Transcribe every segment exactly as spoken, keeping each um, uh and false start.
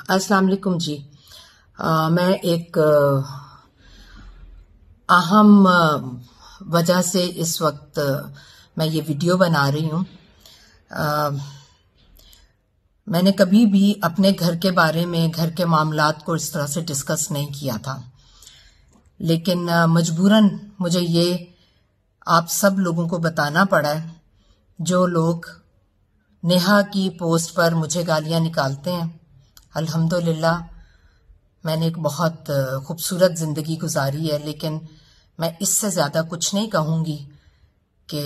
अस्सलाम वालेकुम जी। आ, मैं एक अहम वजह से इस वक्त मैं ये वीडियो बना रही हूँ। मैंने कभी भी अपने घर के बारे में, घर के मामलात को इस तरह से डिस्कस नहीं किया था, लेकिन मजबूरन मुझे ये आप सब लोगों को बताना पड़ा है, जो लोग नेहा की पोस्ट पर मुझे गालियां निकालते हैं। अल्हम्दुलिल्लाह मैंने एक बहुत खूबसूरत ज़िंदगी गुजारी है, लेकिन मैं इससे ज़्यादा कुछ नहीं कहूँगी कि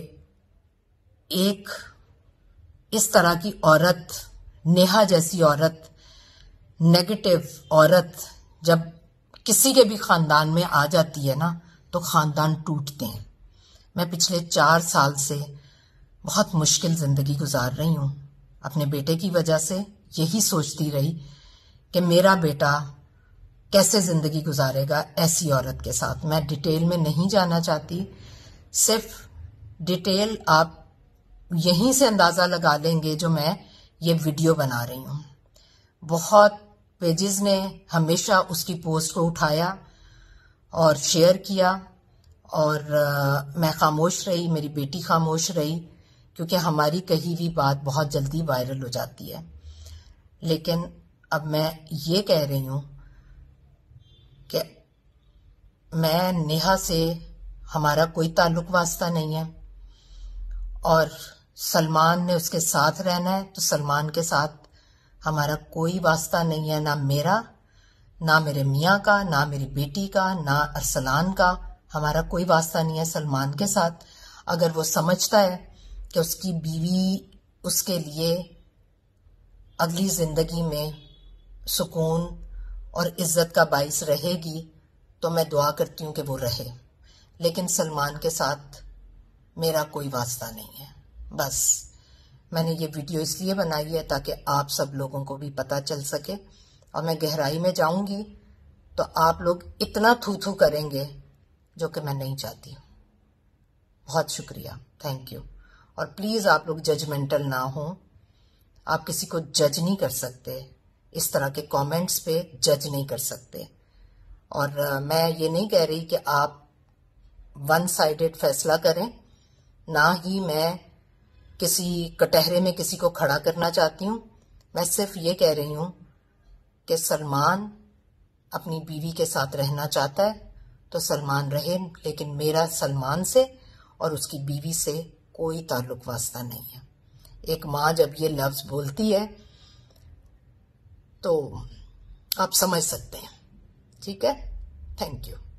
एक इस तरह की औरत, नेहा जैसी औरत, नेगेटिव औरत जब किसी के भी ख़ानदान में आ जाती है ना, तो ख़ानदान टूटते हैं। मैं पिछले चार साल से बहुत मुश्किल ज़िंदगी गुजार रही हूँ अपने बेटे की वजह से। यही सोचती रही कि मेरा बेटा कैसे ज़िंदगी गुजारेगा ऐसी औरत के साथ। मैं डिटेल में नहीं जाना चाहती, सिर्फ डिटेल आप यहीं से अंदाज़ा लगा लेंगे जो मैं ये वीडियो बना रही हूँ। बहुत पेजेस ने हमेशा उसकी पोस्ट को उठाया और शेयर किया, और आ, मैं खामोश रही, मेरी बेटी खामोश रही, क्योंकि हमारी कही हुई बात बहुत जल्दी वायरल हो जाती है। लेकिन अब मैं ये कह रही हूँ कि मैं नेहा से, हमारा कोई ताल्लुक वास्ता नहीं है, और सलमान ने उसके साथ रहना है तो सलमान के साथ हमारा कोई वास्ता नहीं है, ना मेरा, ना मेरे मियाँ का, ना मेरी बेटी का, ना अरसलान का। हमारा कोई वास्ता नहीं है सलमान के साथ। अगर वो समझता है कि उसकी बीवी उसके लिए अगली ज़िंदगी में सुकून और इज़्ज़त का बाइस रहेगी, तो मैं दुआ करती हूँ कि वो रहे, लेकिन सलमान के साथ मेरा कोई वास्ता नहीं है। बस मैंने ये वीडियो इसलिए बनाई है ताकि आप सब लोगों को भी पता चल सके, और मैं गहराई में जाऊंगी तो आप लोग इतना थू थू करेंगे जो कि मैं नहीं चाहती। बहुत शुक्रिया, थैंक यू। और प्लीज़ आप लोग जजमेंटल ना हो, आप किसी को जज नहीं कर सकते, इस तरह के कमेंट्स पे जज नहीं कर सकते। और आ, मैं ये नहीं कह रही कि आप वन साइडेड फैसला करें, ना ही मैं किसी कटहरे में किसी को खड़ा करना चाहती हूँ। मैं सिर्फ ये कह रही हूँ कि सलमान अपनी बीवी के साथ रहना चाहता है तो सलमान रहे, लेकिन मेरा सलमान से और उसकी बीवी से कोई ताल्लुक वास्ता नहीं है। एक माँ जब ये लफ्ज़ बोलती है तो आप समझ सकते हैं। ठीक है, थैंक यू।